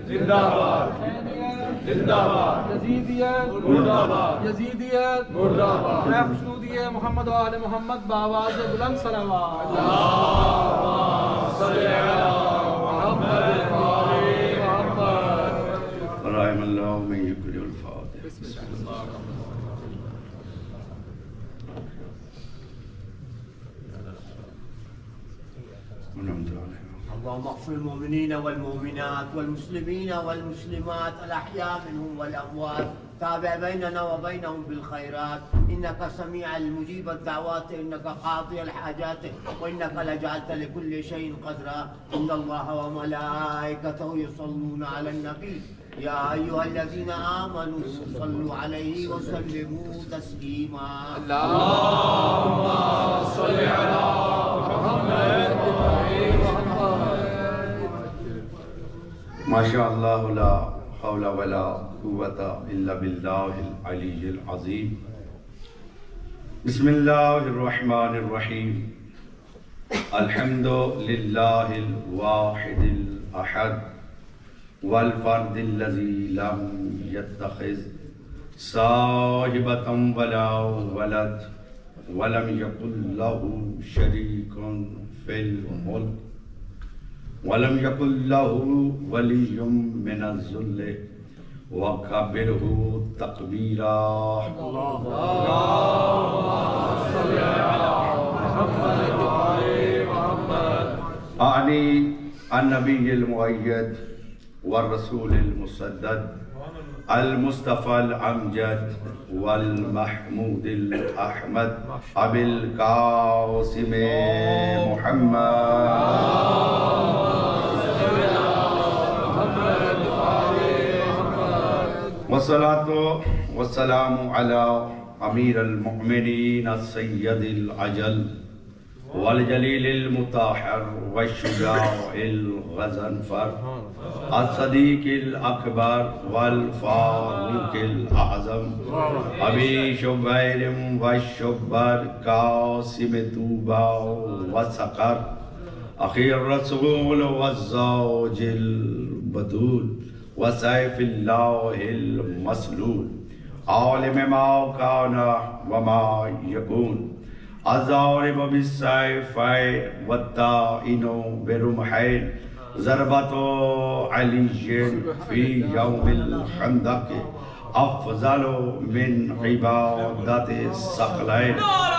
زندہ باد زندہ باد یزیدیت مردہ باد یزیدیت مردہ باد میں خوشنودی محمد و آل محمد بآواز بلند صلوات اللہم صلی علی محمد و آل محمد رحم اللہ من یکر الفاتح اللهم اغفر المؤمنين والمؤمنات والمسلمين والمسلمات الأحياء منهم والأموات تابع بيننا وبينهم بالخيرات إنك سميع المجيب الدعوات إنك قاضي الحاجات وإنك لجعلت لكل شيء قدرا إن الله وملائكته يصلون على النبي يا أيها الذين آمنوا صلوا عليه وسلموا تسليما اللهم صل على محمد ماشاء اللہ لا حول ولا قوت الا باللہ العلی العظیم بسم اللہ الرحمن الرحیم الحمد للہ الواحد الاحد والفرد الذی لم يتخذ صاحبة ولا ولد ولم يكن له شريك في الملك وَلَمْ يَكُنْ لَهُ وَلِيٌّ مِّنَ الذُّلِّ وَكَبِّرْهُ تَكْبِيرًا اللهم صل على محمد وآل محمد أعني النبي المؤيد والرسول المسدد المصطفى الأمجد والمحمود الأحمد أبي القاسم محمد والصلاة والسلام على أمير المؤمنين السيد الأجل والجليل المطهر والشجاع الغضنفر الصديق الأكبر والفاروق الأعظم أبي شبير والشبر قاسم طوبى وسقر أخي الرسول والزوج البتول وسيف الله المسلول عالم ما كان وما يكون الضارب بالسيفين والطائن برمحين ضربة علي في يوم الخندق أفضل من عبادة الثقلين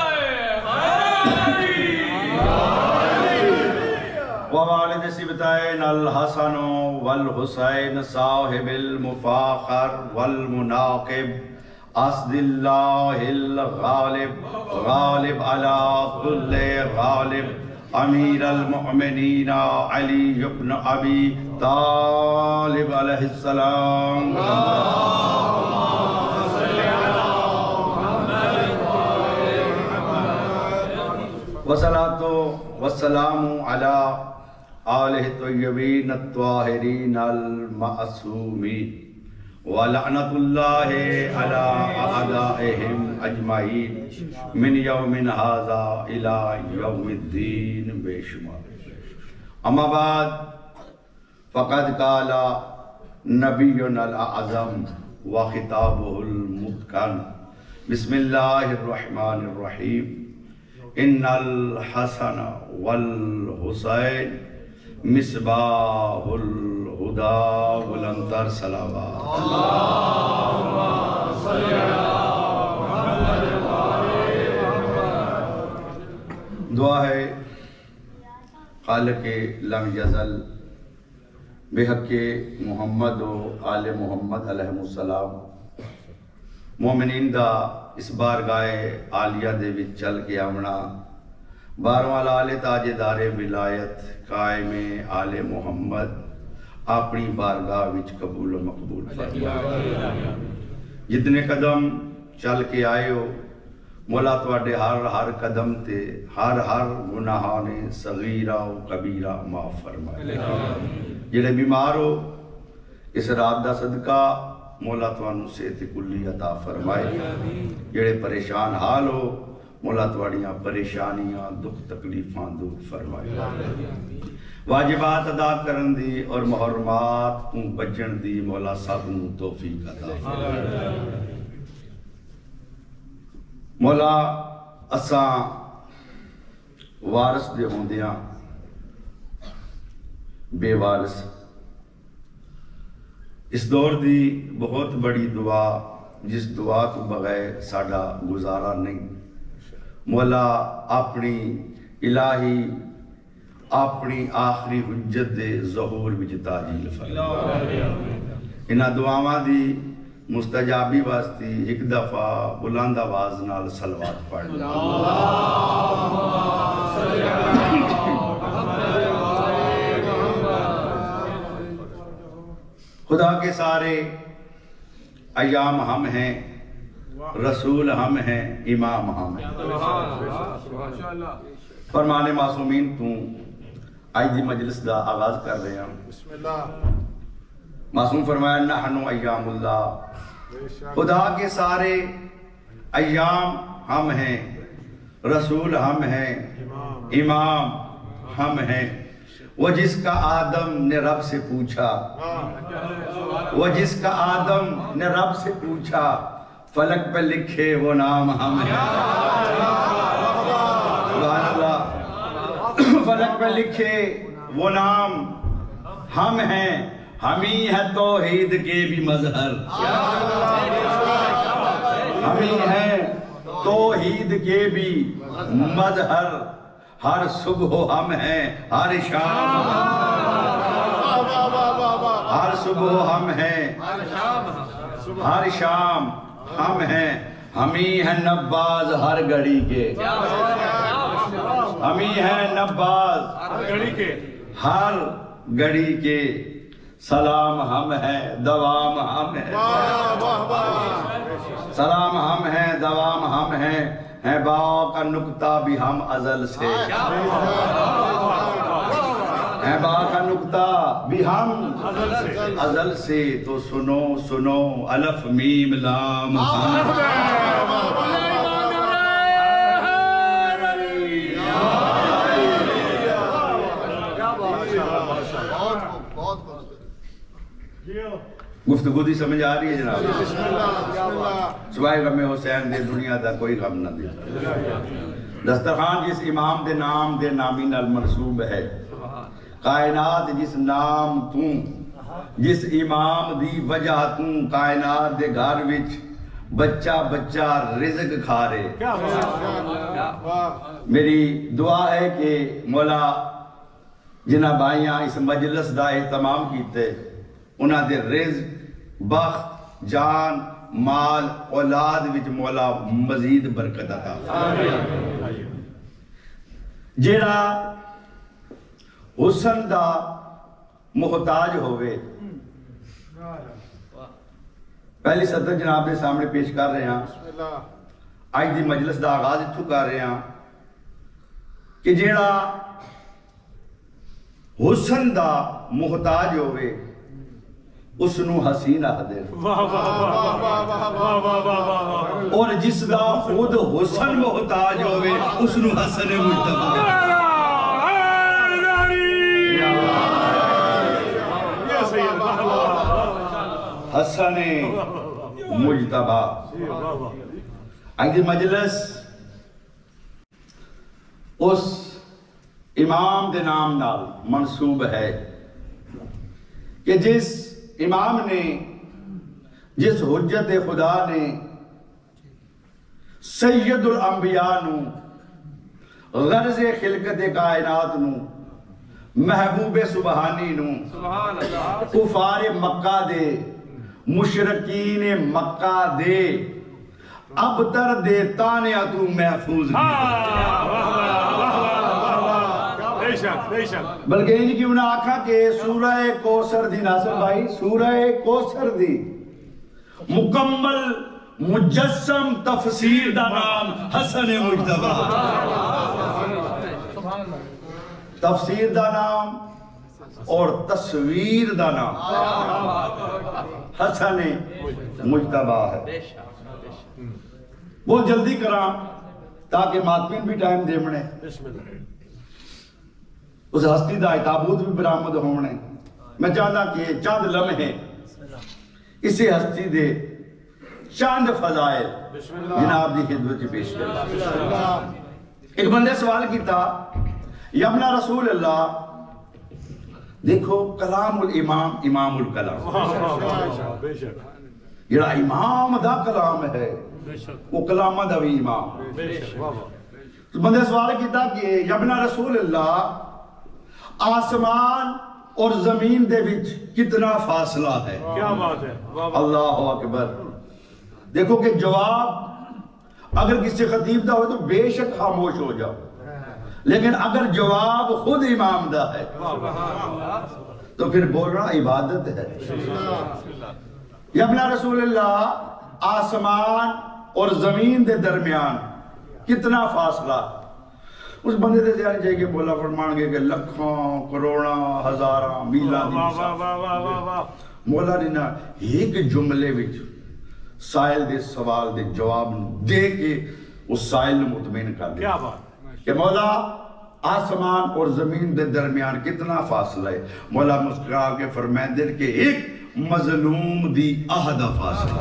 ووالد سبتين الحسن والحسين صاحب المفاخر والمناقب أسد الله الغالب غالب على كل غالب أمير المؤمنين علي بن أبي طالب عليه السلام والصلاة والسلام على آلہ الطیبین الطاہرین المعصومین ولعنت اللہ علی اعدائہم اجمعین من یوم ھذا الی یوم الدین بے شمار اما بعد فقد قال نبینا الاعظم وخطابہ المتقن بسم اللہ الرحمن الرحیم ان الحسن والحسین مصباح الہدا بلندر صلوات اللہم صلی علی محمد وآل محمد دعا ہے خالق لم یزل بحق محمد و آل محمد علیہ السلام مومنین دا اس بارگاہ عالیہ دے وچ چل کے آمنا بارواں لال تاجدار ولایت قائم آل محمد اپنی بارگاہ وچ قبول و مقبول فرمائے جتنے قدم چل کے آئے ہو مولا تواڈے ہر قدم تے ہر گناہاں صغیرہ و کبیرہ معاف فرمائے جڑے بیمار ہو اس رات دا صدقہ مولا توانو صحت کلی عطا فرمائے جڑے پریشان حال ہو مولا تواڑیاں پریشانیاں دکھ تکلیفاں دور فرمائے واجبات ادا کرن دی اور محرمات تو بچن دی مولا سب نو توفیق عطا فرمائے۔ مولا اساں وارث دے ہوندیاں بے وارث، اس دور دی بہت بڑی دعا جس دعا تو بغیر ساڈا گزارا نہیں، مولا اپنی الہی اپنی آخری حجت دے ظہور وچ تعجیل فرما۔ انہاں دعاواں دی مستجابی واسطے ایک دفعہ بلند آواز نال صلوات پڑھ لو۔ خدا کے سارے ایام ہم ہیں، رسول ہم ہیں، امام ہم ہیں۔ فرمان معصومین تو آج دی مجلس دا آغاز کر رہے ہیں۔ معصوم فرمایا نحن ایام اللہ، خدا کے سارے ایام ہم ہیں، رسول ہم ہیں، امام ہم ہیں۔ وہ جس کا آدم نے رب سے پوچھا، وہ جس کا آدم نے رب سے پوچھا، فلک پہ لکھے وہ نام ہم ہیں۔ سبحان اللہ، فلک پہ لکھے وہ نام ہم ہیں، ہم ہی ہے توحید کے بھی مظہر، ہم ہی ہے توحید کے بھی مظہر، ہر صبح ہم ہیں، ہر شام ہر صبح ہم ہیں، ہر شام ہم ہیں، ہم ہی ہیں نباز ہر گھڑی کے، ہم ہی ہیں نباز ہر گھڑی کے، سلام ہم ہیں دوام ہم ہیں، سلام ہم ہیں دوام ہم ہیں با کا نکتہ بھی ہم ازل سے، ہے با کا نکتہ بھی ہم ازل سے، تو سنو سنو الف میم لام گفتگو دی سمجھ آ رہی ہے جناب؟ سوائے غم حسین دے دنیا دا کوئی غم نہ دے۔ دسترخوان جس امام دے نام دے نامی نال منصوب ہے، کائنات جس نام تو جس امام دی وجہ تو کائنات دے گھر وچ بچہ بچہ رزق کھا رہے۔ میری دعا ہے کہ مولا جنہ بھائیاں اس مجلس دا اہتمام کیتے، انہاں دے رزق، بخت، جان، مال، اولاد وچ مولا مزید برکت عطا فرمائے۔ جیڑا حسن دا محتاج ہوئے، پہلی صدر جناب دے سامنے پیش کر رہے ہیں، آج دی مجلس دا آغاز اتھو کر رہے ہیں کہ جیڑا حسن دا محتاج ہوئے اس نو حسین آدھے، اور جس دا خود حسن محتاج ہوئے اس نو حسن مجتبہ۔ حسن مجتبہ۔ آج مجلس اس امام دے نام نال منصوب ہے کہ جس امام نے، جس حجت خدا نے سید الانبیاء نو، غرض خلقت کائنات نو، محبوب سبحانی نو، کفار مکہ دے، مشرکین مکہ دے، ابتر دے تانے تو محفوظ بلکہ ان کی انہیں آکھا کہ سورہ کوثر دی، ناصر بھائی سورہ کوثر دی مکمل مجسم تفسیر دا نام حسن مجتبہ، تفسیر دا نام اور تصویر دا نام حسن مجتبہ ہے۔ بہت جلدی کراں تاکہ ماتمین بھی ٹائم دے منے۔ اس ہستی دا تابوت بھی برآمد ہونے میں چاہتا کہ چند لمحے اسی ہستی دے چند فضائل جناب دی خدمت پیش کر. ایک بندے سوال کیتا یمنا رسول اللہ دیکھو کلام الامام امام الکلام جڑا امام دا کلام ہے وہ کلام دا بھی امام. بندے سوال کیتا کہ یمنا رسول اللہ آسمان اور زمین دے وچ کتنا فاصلہ ہے؟ کیا بات ہے، اللہ اکبر. دیکھو کہ جواب اگر کسی خطیب دا ہو تو بے شک خاموش ہو جاؤ، لیکن اگر جواب خود امام دا ہے تو پھر بولنا عبادت ہے. یمنا رسول اللہ آسمان اور زمین دے درمیان کتنا فاصلہ؟ اس بندے دے ذہن جائے کہ مولا فرمان گے کہ لکھاں کروڑاں ہزاراں میلاں دی مولا نے نا ایک جملے وچ سائل دے سوال دے جواب دے کے اس سائل نے مطمئن کر دیا. کیا بات کہ مولا آسمان اور زمین دے درمیان کتنا فاصلہ ہے؟ مولا مسکرا کے فرمائیں دے کہ ایک مظلوم دی آہدہ فاصلہ.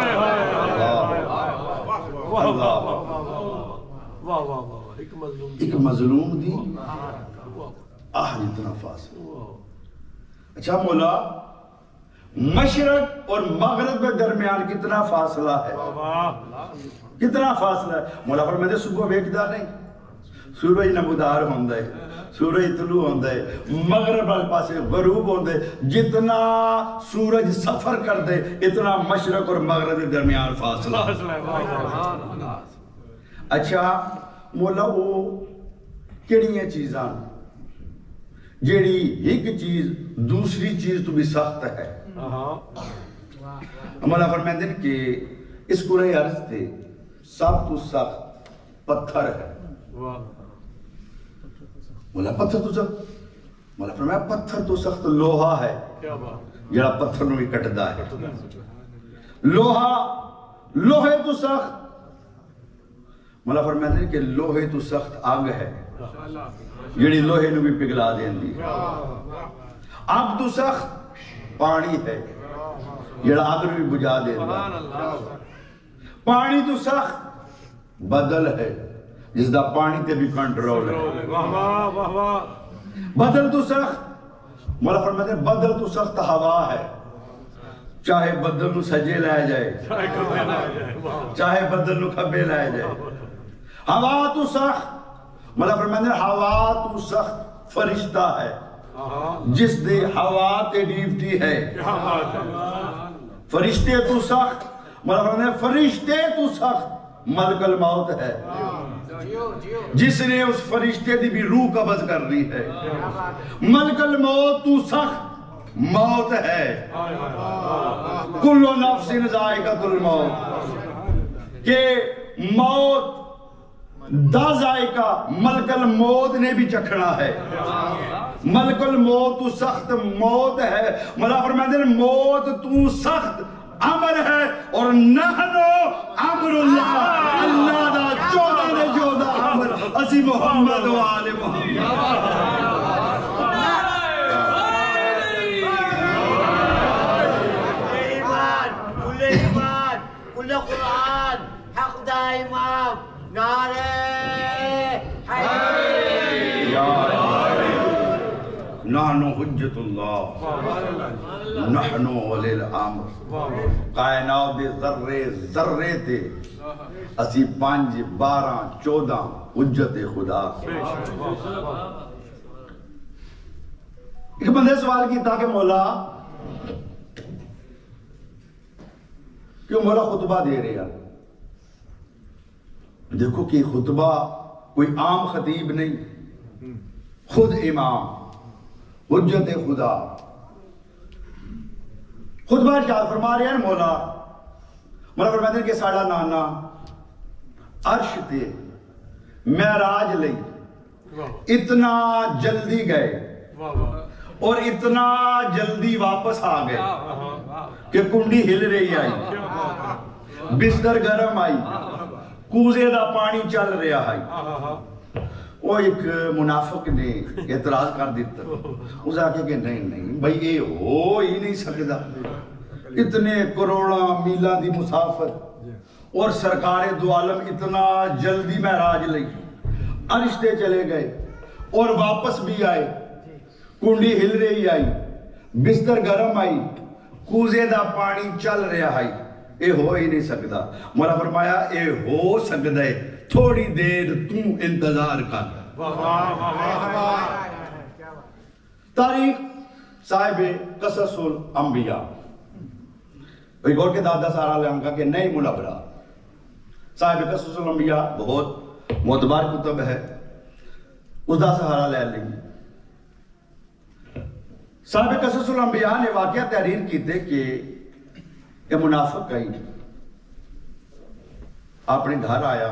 ایک مظلوم دی آہد اتنا فاصلہ. اچھا مولا مشرق اور مغرب کے درمیان کتنا فاصلہ ہے؟ کتنا فاصلہ ہے؟ مولا فرمائے دے صبح ویکھدا نہیں، سورج نمودار ہوندہ ہے، سورج طلوع ہوندہ ہے، مغرب والے پاسے غروب ہوندہ ہے. جتنا سورج سفر کر دے اتنا مشرق اور مغرب کے درمیان فاصلہ. اچھا مولا وہ کیڑیاں چیزاں جیڑی ایک چیز دوسری چیز تو بھی سخت ہے؟ مولا فرمائے دن کہ اس کرے عرض تے سب تو سخت پتھر ہے. مولا پتھر تو سخت، مولا فرمایا پتھر تو سخت لوہا ہے جڑا پتھر نو بھی کٹدا ہے. لوہے تو سخت، مولا فرمایا کہ لوہے تو سخت آگ ہے جڑی لوہے نو بھی پگھلا دیندی. آگ تو سخت پانی ہے جڑا آگ نو بھی بجھا دیندا. پانی تو سخت بدل ہے جس دا پانی تے بھی کنٹرول ہے. بدل تو سخت، مولا فرماتے ہیں بدل تو سخت ہوا ہے، چاہے بدل نو سجے لائے جائے چاہے بدل نو کھبے لائے جائے. ہوا تو سخت، مولا فرماتے ہیں ہوا تو سخت فرشتہ ہے جس دے ہوا تے ڈیوٹی ہے. فرشتے تو سخت، مولا فرماتے ہیں فرشتے تو سخت ملک الموت ہے جس نے اس فرشتے دی بھی روح قبض کر لی ہے. ملک الموت تو سخت موت ہے. کل نفس ذائقۃ الموت، کہ موت دا ذائقہ ملک الموت نے بھی چکھنا ہے. ملک الموت تو سخت موت ہے. مولا فرماتے ہیں موت تو سخت امر ہے اور نحنو امر اللہ، اللہ دا چودہ نے جودہ امر اسی محمد و آل محمد. ایمان کل قرآن حق دا امام نعرہ نحنو حجت اللہ نحنو ولی الامر. کائنات دے ذرے ذرے تے اسی 5 12 14 حجت خدا. ایک بندے سوال کیتا کہ مولا کیوں مولا خطبہ دے رہے ہیں؟ دیکھو کہ خطبہ کوئی عام خطیب نہیں، خود امام حجت خدا. خطبہ ارشاد فرما رہے ہیں مولا فرماتے ہیں کہ ساڑا نانا عرش تے معراج لئی اتنا جلدی گئے اور اتنا جلدی واپس آ گئے کہ کنڈی ہل رہی آئی، بستر گرم آئی، کوزے دا پانی چل رہا ہے. وہ ایک منافق نے اعتراض کر دیتا، اس آکے کہ نہیں بھائی یہ ہو ہی نہیں سکتا، اتنے کروڑا میلہ دی مسافت اور سرکار دو عالم اتنا جلدی معراج لئی، عرشتے چلے گئے اور واپس بھی آئے، کنڈی ہل رہی آئی، بستر گرم آئی، کوزے دا پانی چل رہا آئی، اے ہو ہی نہیں سکتا۔ مولا فرمایا اے ہو سکتا ہے، تھوڑی دیر تم انتظار کر۔ تاریخ صاحب قصص الانبیاء غور کے دادا سارا لنکا کے نئی ملابرہ صاحب قصص الانبیاء بہت معتبر کتب ہے، اس دا سہارا لے لیں۔ صاحب قصص الانبیاء نے واقعہ تحریر کیتے کہ یہ منافق کئی اپنے گھر آیا،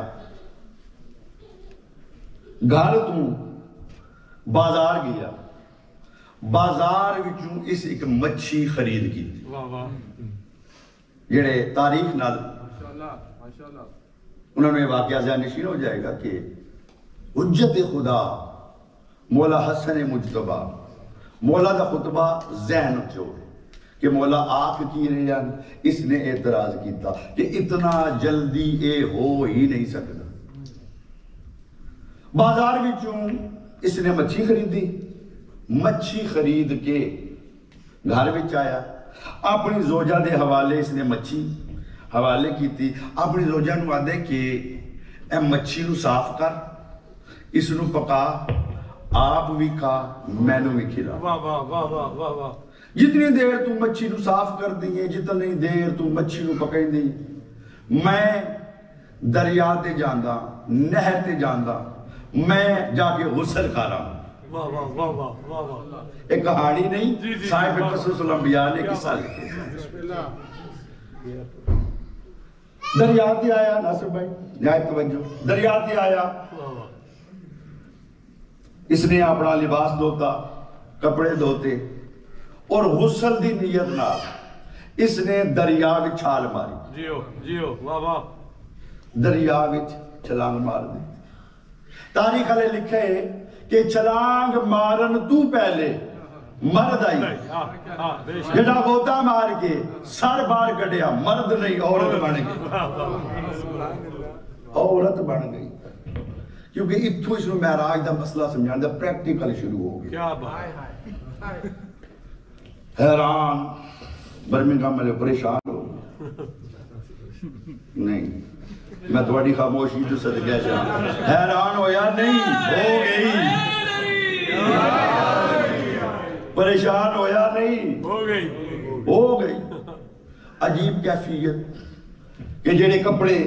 گھر تو بازار گیا، بازار وچوں اس ایک مچھی خرید کی، جڑے تاریخ نال انہوں نے واقعہ ذہن نشین ہو جائے گا کہ حجت خدا مولا حسن مجتبہ مولا دا خطبہ ذہن چوڑ کہ مولا آنکھ کی رہے ہیں، اس نے اعتراض کیتا کہ اتنا جلدی اے ہو ہی نہیں سکتا۔ بازار وچوں اس نے مچھی خریدی، مچھی خرید کے گھر وچ آیا، اپنی زوجہ دے حوالے اس نے مچھی حوالے کی تھی، اپنی زوجہ نو آدھے کہ اے مچھی نو صاف کر، اس نو پکا، آپ بھی کھا، میں نو بھی کھلا۔ جتنی دیر تو مچھی نو صاف کر دیئے، جتنی دیر تو مچھی نو پکائیں دی، میں دریا تے جاندہ، نہر تے جاندہ، میں جا کے غسل کھا رہا ہوں۔ ایک کہانی نہیں، صاحب قصص الانبیاء نے قصہ لکھے۔ دریا تے آیا، ناصر بھائی نہایت توجہ، دریا تے آیا، اس نے اپنا لباس دھوتا، کپڑے دھوتے اور غسل دی نیت نال اس نے دریا وچ چھال ماری، جیو واہ واہ، دریا وچ چھلانگ مار دی۔ تاریخ والے لکھے کہ چھلانگ مارن تو پہلے مرد آئی، جڑا غوطہ مار کے سر بار کٹیا، مرد نہیں عورت بن گئی، عورت بن گئی، کیونکہ اتھو اس نے معراج دا مسئلہ سمجھان دا پریکٹیکل شروع ہو گیا۔ کیا بات، حیران برمنگھم میں پریشان ہو نہیں، میں تھوڑی خاموشی تو صدقہ جاؤں، حیران ہو یا نہیں، ہو گئی، پریشان ہو یا نہیں، ہو گئی۔ عجیب کیفیت کہ جڑے کپڑے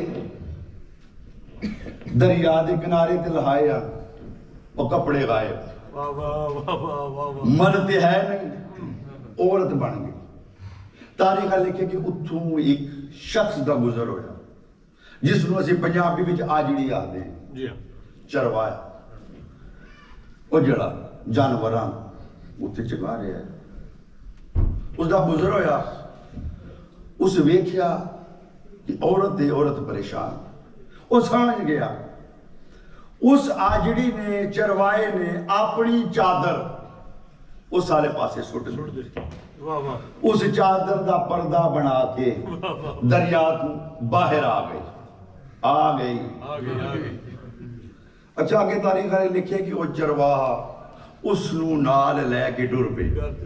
دریا دے کنارے تے لہائے ہیں وہ کپڑے غائب، مرد ہے نہیں، عورت بن گئی۔ تاریخ لکھے کہ اتھوں ایک شخص دا گزر ہویا جس نو اسی پنجابی وچ آجڑی آدھے چروایا، وہ جڑا جانوران اتھے چکا رہے ہیں، اس دا گزر ہویا، اس ویکھیا کہ عورت پریشان، وہ سمجھ گیا، اس آجڑی نے چروائے نے اپنی چادر اس سالے پاسے سٹ دی، اس چادر دا پردہ بنا کے دریا تو باہر آ گئی۔ اچھا آگے تاریخ ہے لکھے کہ وہ چرواہا اس نو نال لے کے ڈر پہ،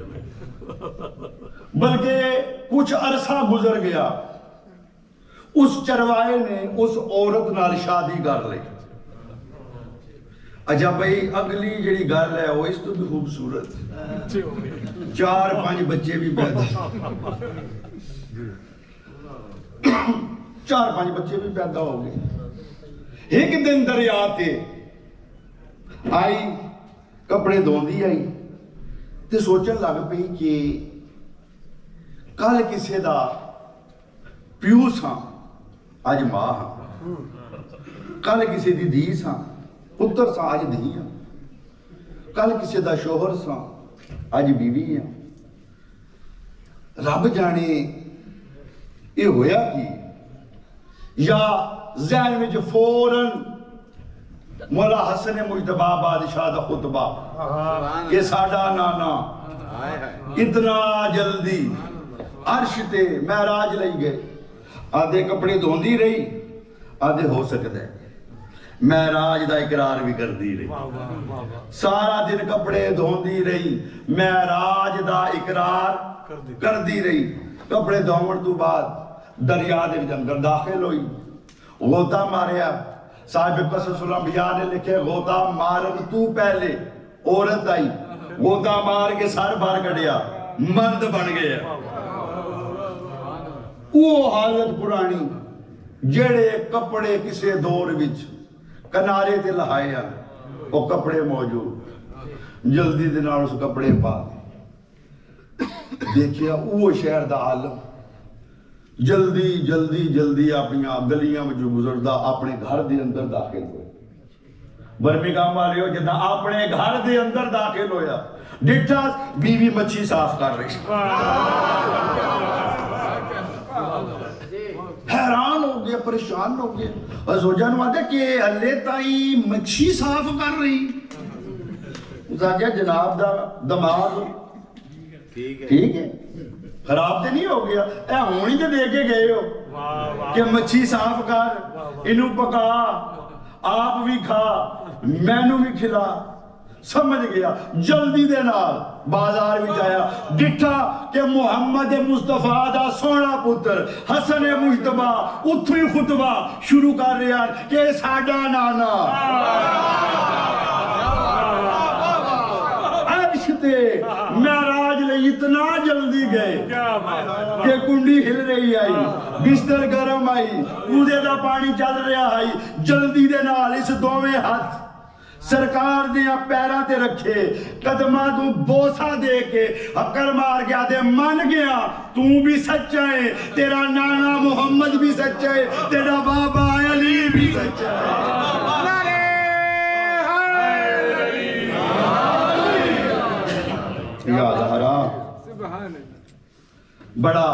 بلکہ کچھ عرصہ گزر گیا، اس چروائے نے اس عورت نال شادی کر لی۔ اچھا بھئی اگلی جڑی گل ہے وہ اس تو بھی خوبصورت، 4-5 بچے بھی پیدا، 4-5 بچے بھی پیدا ہو گئے۔ ایک دن دریا تے آئی، کپڑے دھوندی آئی تے سوچن لگ پئی کہ کل کسے دا پیو ساں، اج ماں ہاں، کل کسے دی دھی ساں، پتر ساں، آج دھی ہاں، کل کسے دا شوہر ساں، آج بیوی ہاں۔ رب جانے یہ ہویا کی، یا ذہن وچ فوراً مولا حسن مجتبی بادشاہ دا خطبہ کہ ساڈا نانا اتنا جلدی عرش تے معراج لئی گئے، آدھے کپڑے دھوندی رہی، آدھے ہو سکتا ہے معراج دا اقرار بھی کر دی رہی، سارا دن کپڑے دھوندی رہی، معراج دا اقرار کر دی رہی۔ کپڑے دھومن تو بعد دریا دے اندر داخل ہوئی، غوطہ ماریا۔ صاحب قصص الانبیاء نے لکھے غوطہ مارن تو پہلے عورت آئی، غوطہ مار کے سر بھر کڑیا، مرد بن گیا۔ وہ حالت پرانی جڑے کپڑے کسے دور وچ کنارے تے لہائے ہیں، وہ کپڑے موجود، جلدی دے نال اس کپڑے پا دیکھیا وہ شہر دا عالم جلدی جلدی جلدی اپنی گلیاں میں جو گزردا اپنے گھر دے اندر داخل ہوئے۔ برمنگھم والے ہو جدہ اپنے گھر دے اندر داخل ہویا، ڈٹھا بیوی مچھی صاف کر رہی، حیران ہو گیا، پریشان ہو گیا۔ زوجہ نے آدھے کہ اللہ تائی مچھی صاف کر رہی، اسا کیا جناب دا دماغ ٹھیک ہے، خراب تے نہیں ہو گیا، اے ہونی تے دے کے گئے ہو کہ مچھی صاف کر، انہوں پکا، آپ بھی کھا، مینوں بھی کھلا۔ سمجھ گیا، جلدی دے نال بازار بھی جایا، ڈٹھا کہ محمد مصطفیٰ دا سونا پتر حسن مجتبی اتھو ہی خطبہ شروع کر رہا کہ ساڈا نانا عرش تے معراج لئی اتنا جلدی گئے کہ کنڈی ہل رہی آئی، بستر گرم آئی، کوزے دا پانی چل رہا آئی، جلدی دے نال اس دوویں ہاتھ سرکار دیا پیرا تے رکھے، قدمہ تو بوسا دے کے حکر مار گیا دے من گیا تو بھی سچا ہے، تیرا نانا محمد بھی سچا ہے، تیرا بابا علی بھی سچا ہے۔ یا زہرا بڑا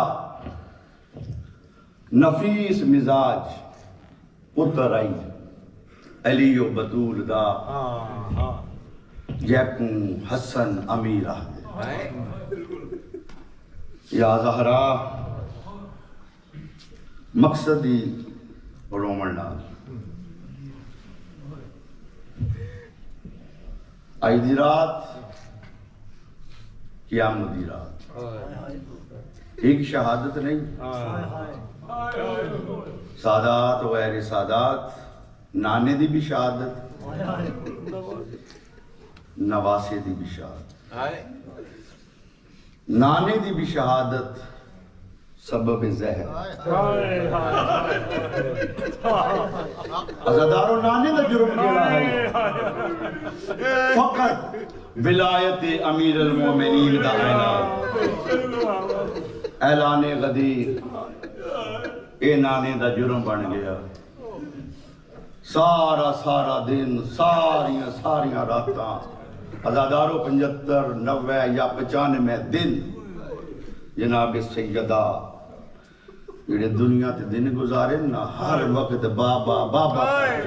نفیس مزاج پتر آئی علی و بطول دا جیکوں حسن امیر آدھے۔ یا زہرا مقصدی رومن نال آئی دی رات قیامت دی رات، ایک شہادت نہیں، سادات و غیر سادات، نانے دی بھی شہادت، نواسے دی بھی شہادت، نانے دی بھی شہادت سبب زہر، عزادارو نانے دا جرم کیڑا ہے، فقط ولایت امیر المومنین دا اعلان غدیر، اے نانے دا جرم بن گیا۔ سارا دن، ساریاں راتاں، عزادارو 75، 90 یا 95 دن جناب سیدہ جڑے دنیا تے دن گزارے نا، ہر وقت بابا بابا۔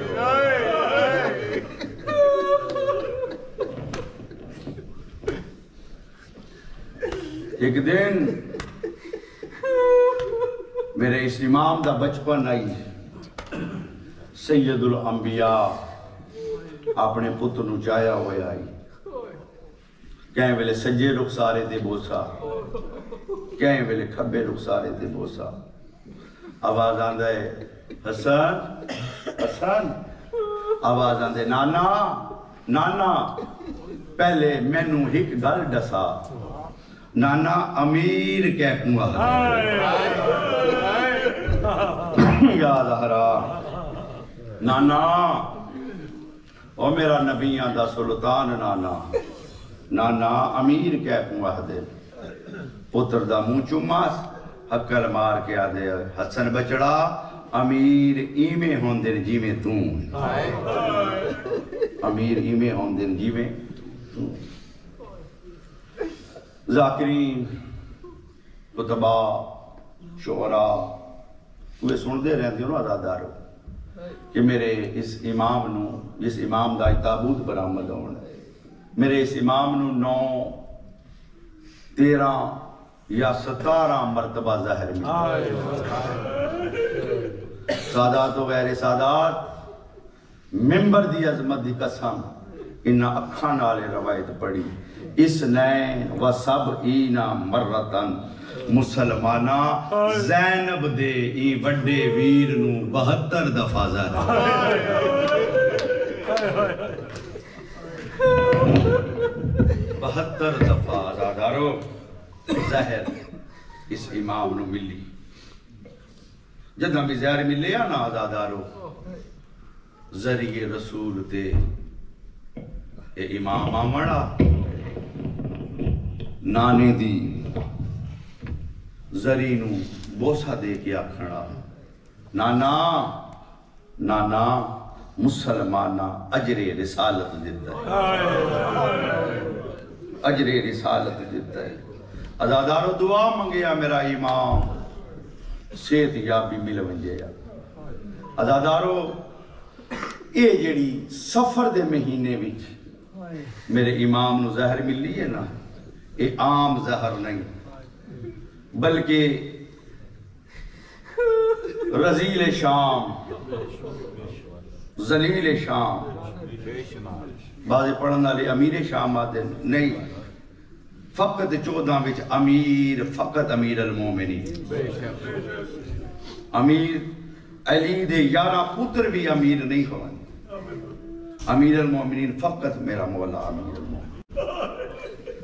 ایک دن میرے اس امام دا بچپن آئی، سید الانبیاء اپنے پتر نو چایا ہوئے آئی، کہیں ویلے سجے رخسارے تے بوسا، کہیں ویلے کھبے رخسارے تے بوسا، آواز آندہ ہے حسن حسن، آواز آندہ ہے نانا نانا، پہلے مینوں ہک گل دسا، نانا امیر کہکوں یا زہرا، نانا او میرا نبیاں دا سلطان نانا، نانا امیر کہکوں آدھے، پتر دا منہ چوماس حکر مار کے آدھے حسن بچڑا امیر ایمیں ہوندن جی میں توں، امیر ایمیں ہوندن جی میں توں۔ ذاکرین، کتبہ، شعراء، وہ سن دے رہے ہیں دیوں عزادارو، کہ میرے اس امام نو جس امام دا تابوت برآمد ہونا میرے اس امام نو 9 13 یا 17 مرتبہ ظاہر ملے سادات و غیر سادات ممبر دی عظمت دی قسم انہا اکھاں نالے روایت پڑھی اس نین و سب اینا مرتن مسلمانہ زینب دے ای وڈے ویر نو 72 دفعہ ظاہر 72 دفعہ آزادارو زہر اس امام نو ملی جدہ بھی زہر ملے یا نا آزادارو ذریعے رسول تے اے امام آمڑا نانے دی ذری نو بوسا دے کے آکھنا نانا نانا مسلمانہ اجر رسالت دیتا ہے اجر رسالت دیتا ہے ازادارو دعا منگیا میرا امام صحت یابی مل ونجے ازادارو اے جڑی سفر دے مہینے وچ میرے امام نو زہر ملی ہے نا اے عام زہر نہیں بلکہ رزیل شام ذلیل شام بعض پڑھن والے امیر شام آتے نہیں فقط 14 وچ امیر فقط امیر المومنین امیر علی دے 11 پتر بھی امیر نہیں ہوئے امیر المومنین فقط میرا مولا امیر المومنین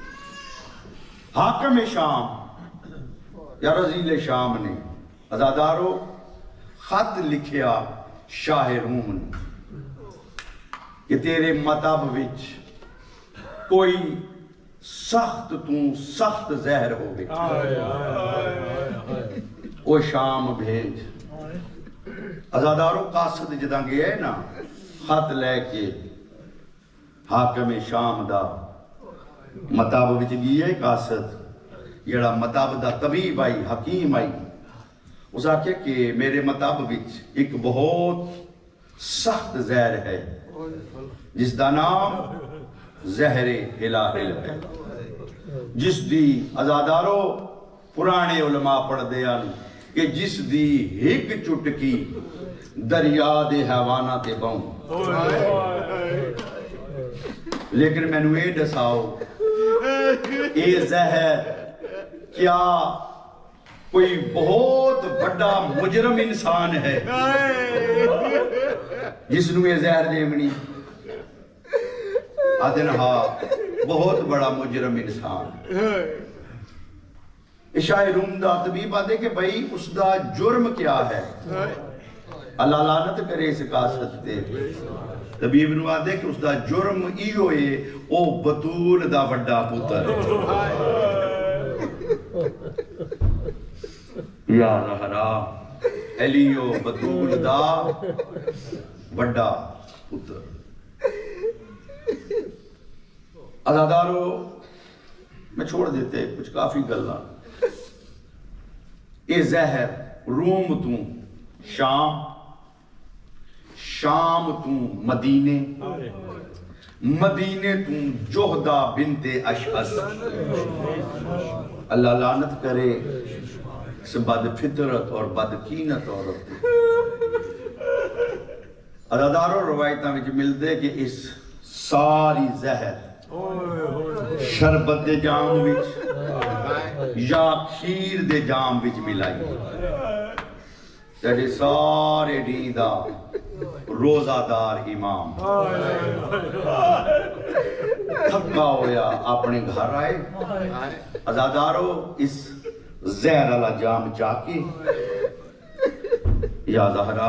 حاکم شام یا رزیل شام نے ازادارو خط لکھیا شاہ روم نے کہ تیرے مطاب وچ کوئی سخت تو سخت زہر ہو گئی او شام بھیج ازادارو قاصد جدہ گیا ہے نا خط لے کے حاکم شام دا مطاب وچ گیا ہے قاصد جڑا مطاب دا طبیب آئی حکیم آئی اس آکھے کہ میرے مطاب وچ ایک بہت سخت زہر ہے جس دا نام زہر الہل ہے جس دی ازادارو پرانے علماء پڑھ دیا کہ جس دی ہک چٹکی دریا دے حیوانہ تے باؤں لیکن میں نے یہ دساؤ اے زہر کیا کوئی بہت بڑا مجرم انسان ہے جس نو یہ زہر دیمنی آدھن ہاں بہت بڑا مجرم انسان شاہ روم دا طبیب آدھے کہ بھئی اس دا جرم کیا ہے اللہ لعنت کرے اس قاصد تے طبیب نو آدھے کہ اس دا جرم ایو ہے او بطول دا وڈا پتر یا زہرا علیو بطول دا وڈا پتر ازادارو میں چھوڑ دیتے کچھ کافی گلنا اے زہر روم تو شام شام تو مدینے مدینے تو جوہدہ بنت اشعث اللہ لعنت کرے اس بد فطرت اور بدکینت عورت ازادارو روایتاں وچ ملدے کہ اس ساری زہر شربت دے جام وچ یا کھیر دے جام وچ ملائی تیرے سارے ڈیدہ روزہ دار امام تھکا ہویا اپنے گھر آئے ازادارو اس زہر والا جام چاکی یا زہرا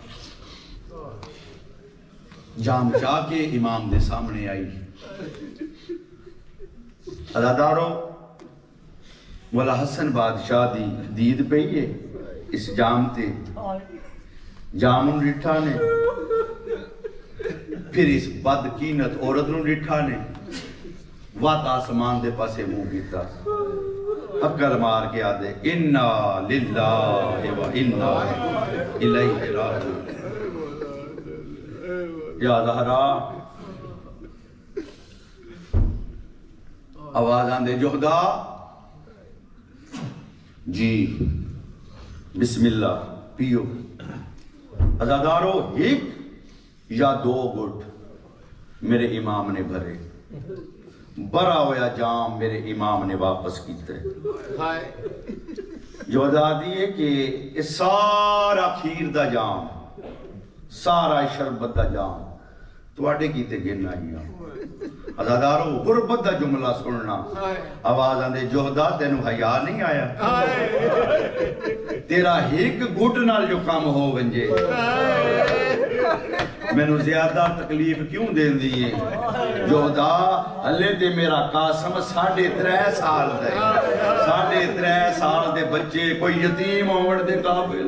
جام چاکے امام دے سامنے آئی ازادارو مولا حسن بادشاہ دی دید پہیے اس جام تے جامن رٹھا نے پھر اس بدکینت عورتوں رٹھا نے وات آسمان دے پاسے منہ گیتا حقل مار کے آدھے اِنَّا لِلَّهِ وَإِنَّا إِلَيْهِ رَاجِعُونَ یا زہرا آواز آندے جوہدہ جی بسم اللہ پیو عزادارو ایک یا دو گھٹ میرے امام نے بھرے برا ہویا جام میرے امام نے واپس کیتے جوہدہ دیئے کہ اس سارا کھیر دا جام سارا شربت دا جام تو آٹے کیتے گرنا ہی عزادارو غربت دا جملہ سننا آواز آندے جوہدہ تینو حیا نہیں آیا تیرا ایک گھٹ نال جو کام ہو ونجے میں نو زیادہ تکلیف کیوں دین دیئے جوہدہ اللہ دے میرا قاسم 3.5 سال دے 3.5 سال دے بچے کوئی یتیم ہوڑ دے قابل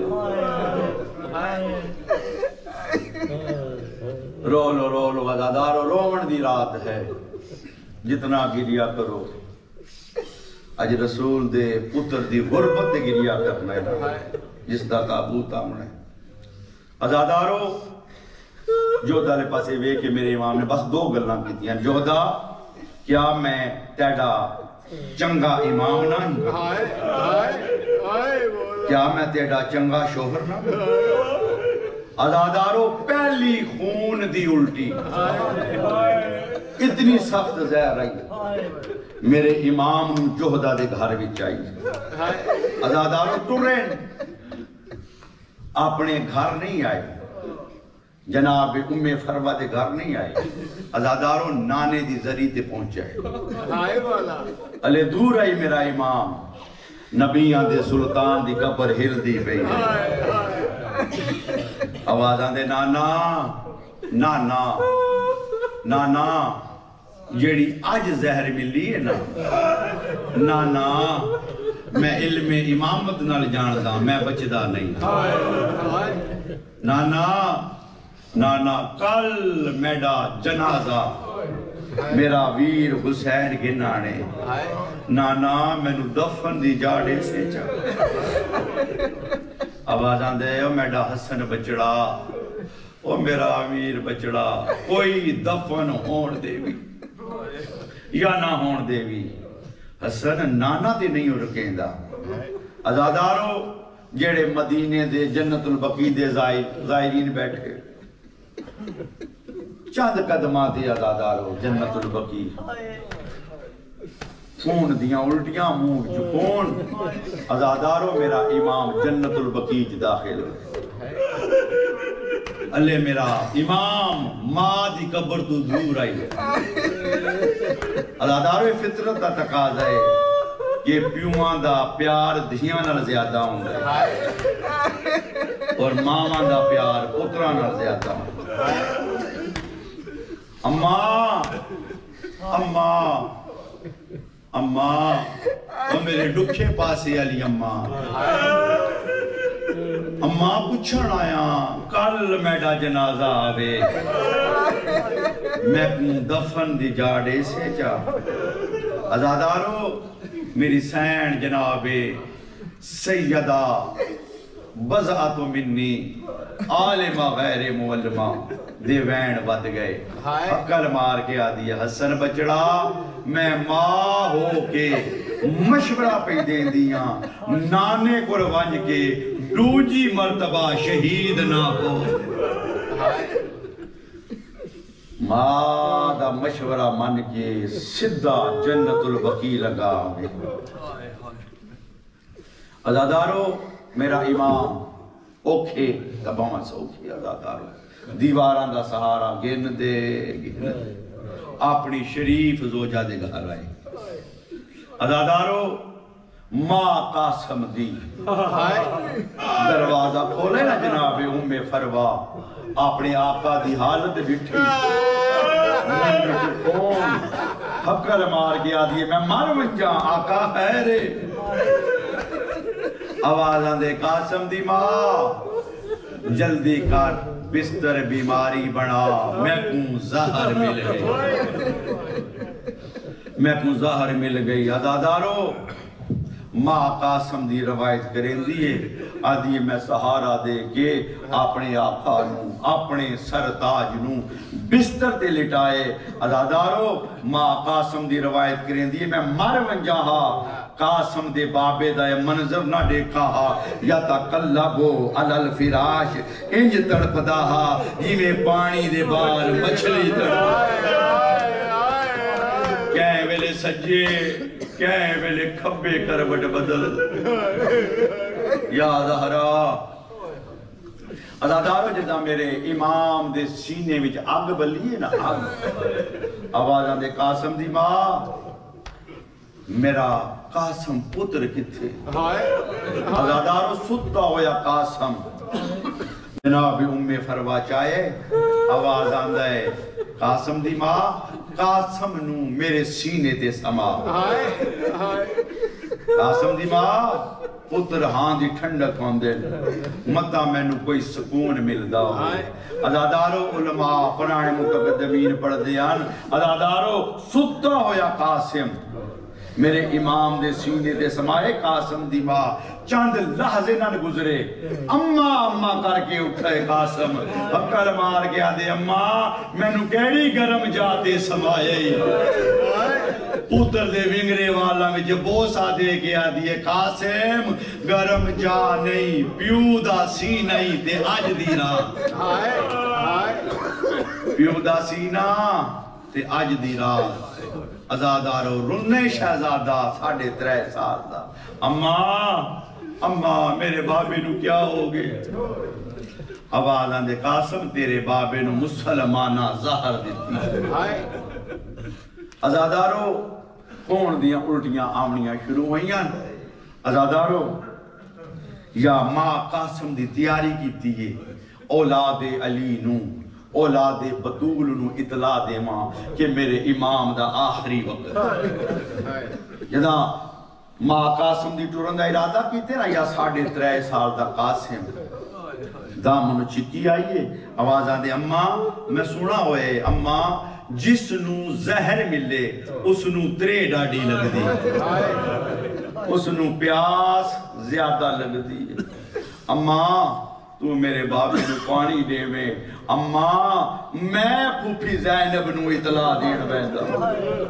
رو لو عزادارو رومن دی رات ہے جتنا گریا کرو اج رسول دے پتر دی غربت دے گریا کرنا ہے جس دا تابوت آمنا ہے عزادارو جوہدہ لے پاسے وے کہ میرے امام نے بس 2 گلاں کیتی ہیں جوہدہ کیا میں تیڑا چنگا امام نہ کیا میں تیڑا چنگا شوہر نہ عزادارو پہلی خون دی الٹی اتنی سخت زہر آئی میرے امام جوہدہ دے گھر بھی چاہیے عزادارو ٹرین اپنے گھر نہیں آئے جناب ام فروہ دے گھر نہیں آئے عزادارو نانے دی ذریعے تے پہنچائے علی دور آئی میرا امام نبیان دے سلطان دی قبر ہل دی پئی آواز آندے نانا نانا نانا جیڑی آج زہر ملی ہے نا نانا میں علم امامت نال جاندہ میں بچدہ نہیں نانا نانا کل میڈا جنازہ میرا ویر حسین گنانے نانا میں نو دفن دی جاڑے سے چاہ آواز آندے او میڈا حسن بچڑا او میرا امیر بچڑا کوئی دفن ہون دے بھی یا نہ ہون دے بھی حسن نانا تے نہیں ہو رکھیں دا عزادارو جیڑے مدینے دے جنت البقی دے زائرین بیٹھے چاند قدمہ دے عزادارو جنت البقی خون دیاں الٹیاں منہ جو خون عزادارو میرا امام جنت البقیع داخل اللہ میرا امام ماں دی قبر تو دور آئی عزادارو فطرت دا تقاضا ہے کہ پیوان دا پیار دھیاں نال زیادہ ہوں گے اور ماں دا پیار پتران نال زیادہ ہوں اماں اماں اماں وہ میرے ڈکھے پاسے علی اماں اماں پوچھن آیا کل میڈا جنازہ آوے میں کوں دفن دی جاڑے سے جا عزادارو میری سین جناب سیدہ بزعت منی عالمہ غیر معلمہ دیوین ود گئے عقل مار کے آدھی حسن بچڑا میں ماں ہو کے مشورہ پہ دے دیاں نانے کو روانج کے دوجی مرتبہ شہید نہ ہو ماں دا مشورہ من کے سدھا جنت البقیع لگا عزادارو میرا امام اوکھے تباں سوکھے عزادارو دیواران دا سہارا گن دے اپنی شریف زوجہ دے گھر آئے عزادارو ماں قاسم دی دروازہ کھولے نا جناب ام فروا اپنے آقا دی حالت بٹھی حقل مار گیا دیئے میں مر ونجا آقا خیرے آوازاں دے قاسم دی ماں جلدی کر بستر بیماری بنا میں کوں زہر مل گئی میں کوں زہر مل گئی عزادارو ماں قاسم دی روایت کریں دیئے آدھی میں سہارا دے کے اپنے آقا نو اپنے سرتاج نو بستر تے لٹائے عزادارو ماں قاسم دی روایت کریں دیئے میں مر ونجا ہا قاسم دے بابے دا منظر نہ دیکھا ہا یا تقلبو علی الفراش انج تڑپدا ہا جی میں پانی دے بال مچھلی تڑپدا کہیں ویلے سجے کہیں ویلے کھبے کروٹ بدل یا زہرا عزادارو جدا میرے امام دے سینے وچ آگ بلیے نا آگ آوازاں دے قاسم دی ماں میرا قاسم پتر کتھے عزادارو ستا ہویا قاسم جناب فروا چاہے آواز آندہ ہے قاسم دی ماں قاسم نو میرے سینے تے سما قاسم دی ماں پتر ہاں دی ٹھنڈک ہوندے متا میں نو کوئی سکون ملدا ہو عزادارو علماء قرآن مقدمین پڑھ دیان عزادارو ستا ہویا قاسم میرے امام دے سینے دے سمائے قاسم دی ماں چاند لحظے نہ گزرے اماں کر کے اٹھائے قاسم پکر مار گیا دے اماں میں نو کیڑی گرم جاتے سمائے پوتر دے ونگرے والا میں جو بوسا دے گیا دیے قاسم گرم جا نہیں پیو دا سی نہیں تے آج دینا پیو دا سینا تے آج دینا عزادارو رنے شہزادہ 3.5 سال دا اماں میرے بابے نو کیا ہو گئے آوازاں دے قاسم تیرے بابے نو مسلمانہ زہر دیتی عزادارو کون دیاں الٹیاں آمنیاں شروع ہوئیاں عزادارو یا ماں قاسم دی تیاری کی تیئے اولاد علی نو اولاد بطول نو اطلاع دے ماں کہ میرے امام دا آخری وقت جدا ماں قاسم دی ٹورن دا ارادہ کیتے نا یا 3.5 سال دا قاسم دامن چکی آئیے آوازاں دے اماں میں سنا ہوئے اماں جس نو زہر ملے اس نو 3 ڈاڑی لگ دی اس نو پیاس زیادہ لگ دی اماں تو میرے بابے نو پانی دے میں اماں میں پھوپھی زینب نو اطلاع دین بیندا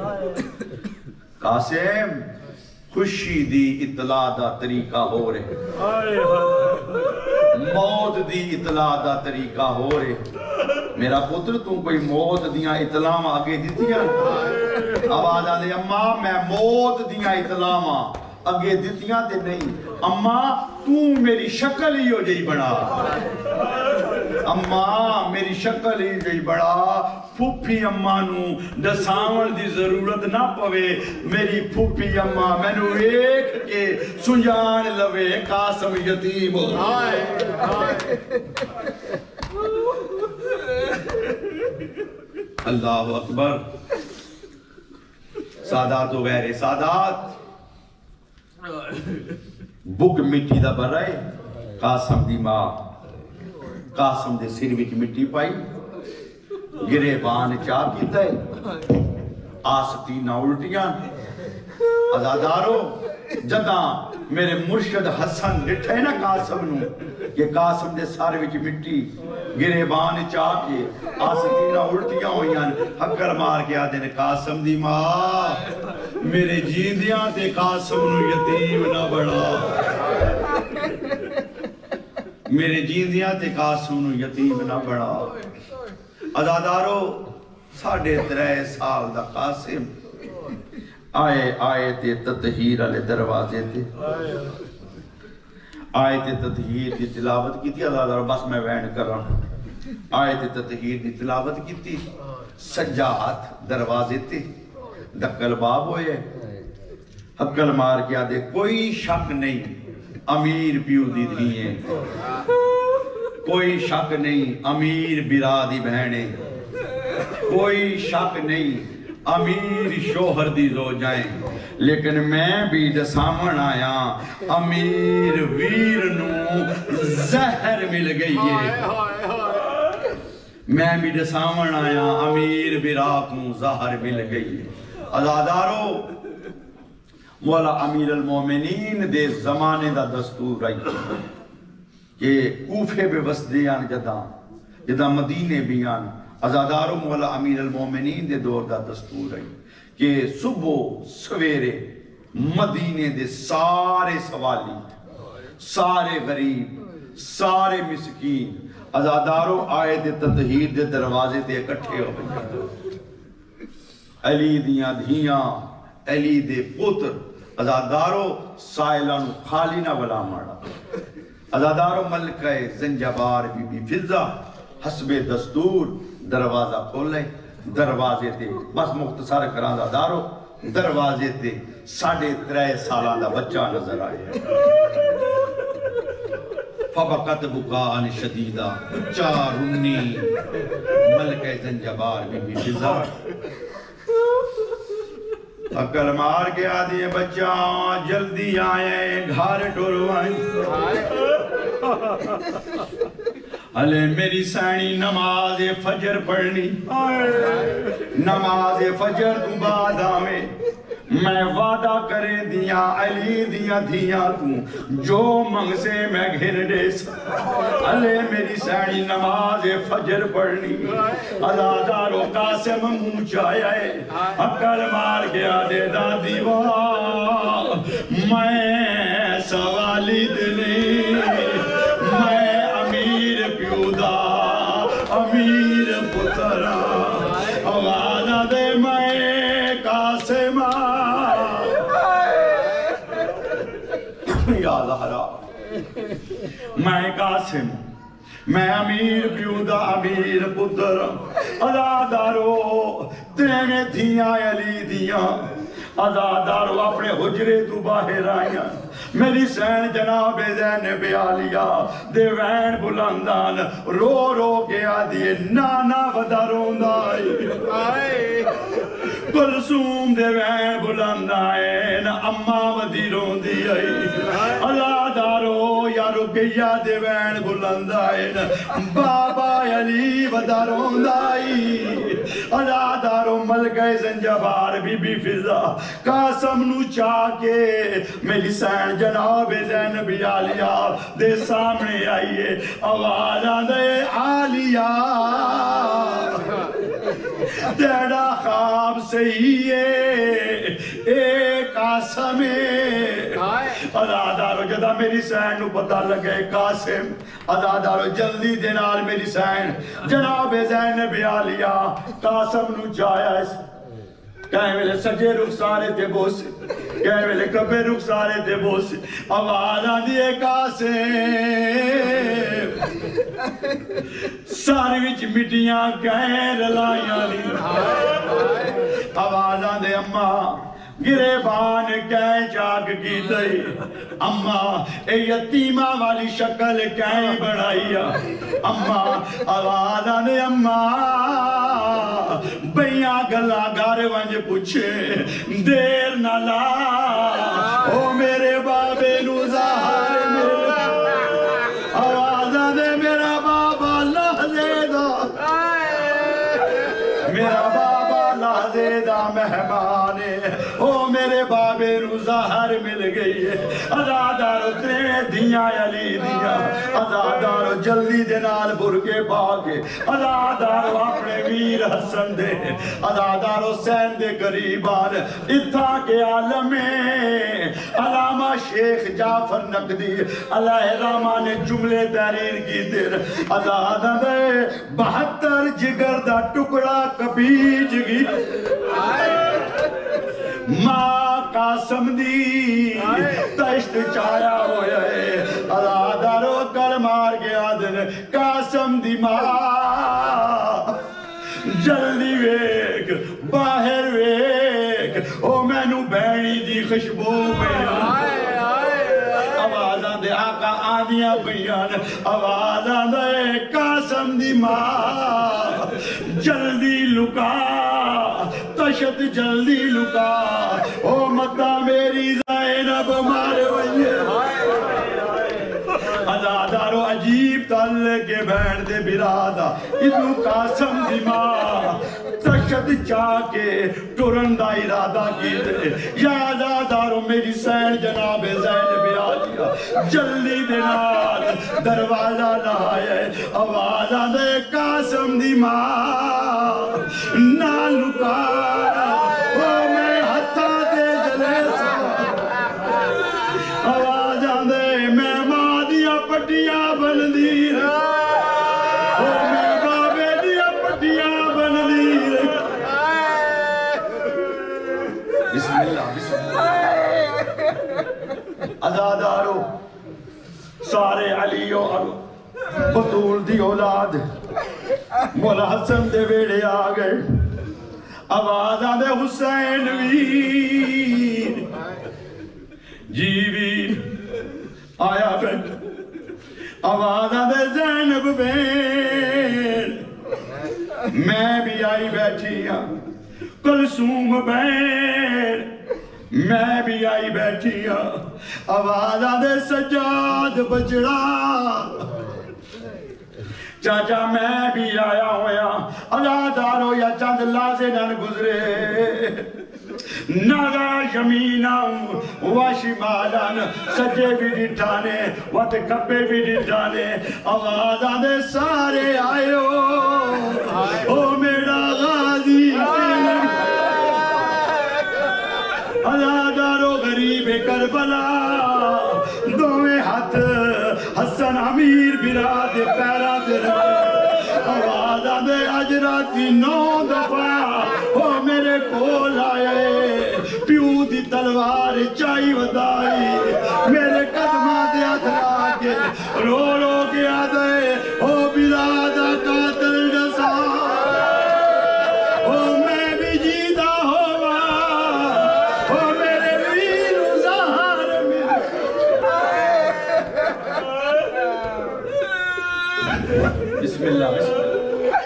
قاسم خوشی دی اطلاع دا طریقہ ہو رہے موت دی اطلاع دا طریقہ ہو رہے میرا پتر تم کوئی موت دیاں اطلاع آگے دیتیاں آواز آدھے اماں میں موت دیاں اطلاع اگے دیتیاں تے نہیں اماں تو میری شکل ہی ہو جائی بڑا اماں میری شکل ہی جائی بڑا پھوپھی اماں نو دساون دی ضرورت نہ پوے میری پھوپھی اماں میں نو ایک کے سنجان لوے قاسم یتیم ہو اللہ اکبر سادات و غیر سادات بک مٹی دا برائے قاسم دی ماں قاسم دے سر وچ مٹی پائی گرے بان چاہ کیتا ہے آستی نہ الٹیاں عزادارو جداں میرے مرشد حسن لٹھے نا قاسم نو کہ قاسم دے سارے وچ مٹی گرے بان چاہ کے آستی نہ الٹیاں ہوئیاں حکر مار کے آدھے قاسم دی ماں میرے جیندیاں تے قاسم نو یتیم نہ بڑھا میرے جیندیاں تے قاسم نو یتیم نہ بڑھا عزادارو 3.5 سال دا قاسم آئے تے تطہیر علی دروازے تے آئے تے تطہیر دی تلاوت کی تھی عزادارو بس میں وین کر رہا ہوں آئے تے تطہیر دی تلاوت کی تھی سجاد دروازے تے دکل باب ہوئے حقل مار کیا دے کوئی شک نہیں امیر پیو دی دھیئے کوئی شک نہیں امیر برا دی بہنے کوئی شک نہیں امیر شوہر دی زو جائیں لیکن میں بھی دسامن آیا امیر ویر نو زہر مل گئی ہے میں بھی دسامن آیا امیر برا کو زہر مل گئی ہے عزادارو مولا امیر المومنین دے زمانے دا دستور رہی کہ کوفے بے وسدیاں جدا مدینے بیان ازادارو مولا امیر المومنین دے دور دا دستور رہی کہ صبح سویرے مدینے دے سارے سوالی سارے غریب سارے مسکین ازادارو آئے دے تطہیر دے دروازے دے اکٹھے ہو گئے علی دیاں دھیاں علی دے پتر ازادارو سائلان خالی نہ بلا مارا ازادارو ملکہ زنجبار بی بی فضہ حسب دستور دروازہ کھولے دروازے تے بس مختصر کران ازادارو دروازے تے 3.5 سالہ دا بچہ نظر آئے فبقت بکان شدیدہ چار رنی ملکہ زنجبار بی بی فضہ اکل مار کے آدھی بچہ جلدی آئے گھر ٹوروائیں علی میری سینی نماز فجر پڑھنی نماز فجر تو بعد آمیں میں وعدہ کرے دیا علی دیا دیا تو جو منگ سے میں گھر دے علی میری سینی نماز فجر پڑھنی ازادارو قاسم منہ چاہے اکل مار گیا دے دادی واہ میں سوالد نہیں میں امیر پیودا امیر پترا آواز دے میں قاسم یا زہرا میں قاسم میں امیر پیودا امیر پتر ازادارو تینے دھیاں علی دیاں ازادارو اپنے حجرے تو باہر آئیاں میری سین جناب زینب عالیہ دیوین بلندان رو رو کے آدھیے نانا ودا روندائی کلثوم دیوین بلندائن اما ودی روندی آئی ازادارو یا رکیہ دیوین بلندائن بابا علی ودا روندائی ازادارو ملکہ زنجبار بی بی فضہ قاسم نو چاہ کے میری سین جناب زینب عالیہ دے سامنے آئیے آواز آدھے عالیہ تیڑا خواب صحیح ہے اے قاسم ازادارو جدا میری سین نو پتہ لگے قاسم ازادارو جلدی دینار میری سین جناب زینب عالیہ قاسم نو چاہیا اس کہیں ویلے سجے رخسارے تے بوسے کہیں ویلے کبے رخسارے تے بوسے آواز آدھیے قاسم سارے وچ مٹیاں کہیں رلائیاں نہیں آواز آدھے اممہ گرے بان کہیں چاک کی دئی اممہ اے یتیمہ والی شکل کہیں بڑھائیا اممہ آواز آدھے اممہ بیاں گلا گارے ونج پوچھے دیر نہ لا او میرے بابے نو ظاہر میرے آواز دے میرا بابا لحظیدہ میرا بابا لحظیدہ مہمانے او میرے بابے نو ظاہر مل گئی ہے ازادارو تیرے دھیاں علی دیاں ازادارو جلدی دنال برکے باگے ازادارو اپنے ویر حسن دے ازادارو سین دے قریبان اتھا کے عالم میں علامہ شیخ جعفر نقدی علیہ رحمہ نے جملے تحریر کی دیر ازادہ دے 72 جگر دا ٹکڑا کبیج گی ماں قاسم دی تشت چایا ہویا ہے ازادارو کر مار گیا دن قاسم دی ماں جلدی ویک باہر ویک او میں نو بینی دی خوشبو بیان آوازاں دے آقا آدھیاں بیان آوازاں دے قاسم دی ماں جلدی لکا تشت جلدی لکا او مدہ میری زینب مارے ویے ازادارو عجیب تعلق کے بین دے برادا ادھو قاسم دی ماں تشت دہشت چاہ کے ٹرن دا ارادہ کیتے یا آزادارو میری سین جناب زینب عالیہ جلدی دنال دروازہ لائے آواز آدھے قاسم دی ماں نہ لکارا او میں ہتھا دے جلے سا آواز آدھے میں ماں دیا پٹیاں بندی او میں بابے دیا پٹیاں بندی بسم اللہ بسم اللہ آزادارو سارے علیو اور بطول دی اولاد مولا حسن دے ویڑے آگئے آواز آدھے حسین ویر جی ویر آیا بیٹھ آواز آدھے زینب بین میں بھی آئی بیٹھی ہوں کلثوم بین میں بھی آئی بیٹھی ہوں آواز آدھے سجاد بچڑا چاچا میں بھی آیا ہویا آزادارو یا چند لازے نن گزرے ناگا یمیناں و شمالان سجے بھی ڈٹھانے وقت کبے بھی ڈٹھانے آواز آدھے سارے آئے او میرا غازی آزادارو غریب کربلا دوے ہاتھ حسن امیر براد پیرا دے آواز آدھے اجراتی 9 دفعہ او میرے کول آئے پیو دی تلوار چائی ودائی میرے قدمہ دے ادھرا کے رو رو کے آدھے او برادا قاتل جسا او میں بھی جیدہ ہوا او میرے ویر زہر میں بسم اللہ بسم اللہ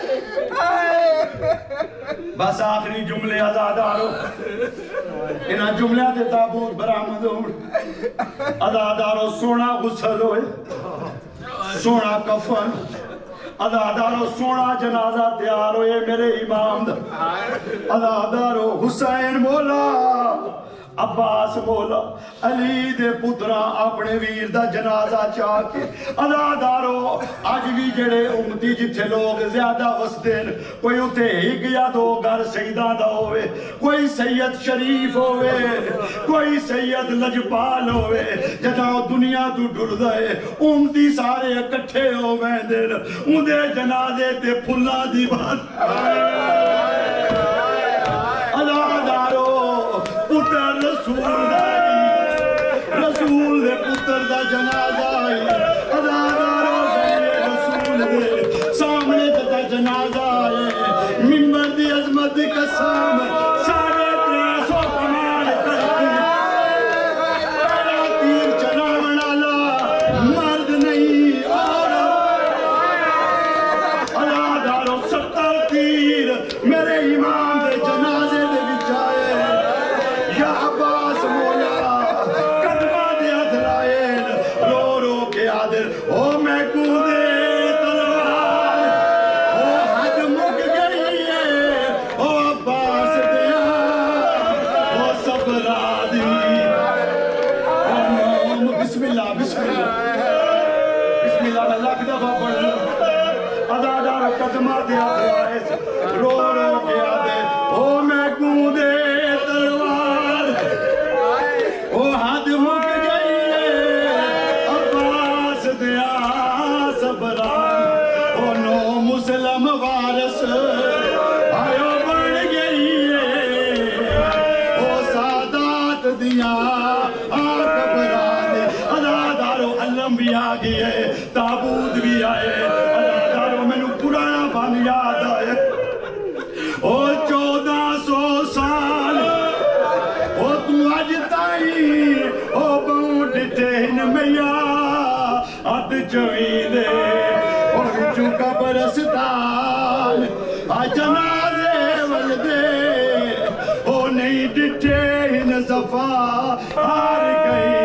بس آخری جملے آزادارو انہاں جملے دے تابوت برآمد ہوئے آزادارو سونا غسل ہوئے سونا کفن آزادارو سونا جنازہ تیار ہوئے میرے امام دا آزادارو حسین مولا عباس مولا علی دے پترہ اپنے ویر دا جنازہ چاہ کے آزادارو آج بھی جڑے امتی جتھے لوگ زیادہ وسدین کوئی اتے ایک یا 2 گھر سیدہ دا ہوئے کوئی سید شریف ہوئے کوئی سید لجپال ہوئے جداؤ دنیا تو ڈر دائے امتی سارے اکٹھے ہو گئے دل اندے جنازے تے پھلا دی بات آزادارو پتر رسول دے پتر دا جنازہ آئی آزادارو رسول دے سامنے دا جنازہ آئے ممبر دی عظمت دی قسم 350 کمال کرتی پہلا تیر چلاون والا مرد نہیں عورت آزادارو 70 تیر میرے امام دے جنازے دے وچ آئے یا عباس مولا قدمہ دے ادھرائے رو رو کے آدھر او میں کودے تلوار او حد مک گئی ہے او عباس دیا او صبرا دی بسم اللہ بسم اللہ بسم اللہ لاکھ دفعہ پڑھ لو آزادار قدمہ دے ادھرائے رو رو کے آدھر او میں کودے تابوت بھی آئے آزادارو میں نے پرانا بن یاد آئے او 1400 سال او تو آج تائی او بہوں ڈٹے ان میا اد چویدے او چکا برستان آ جنازے والدے او نہیں ڈٹے ان صفا ہار گئی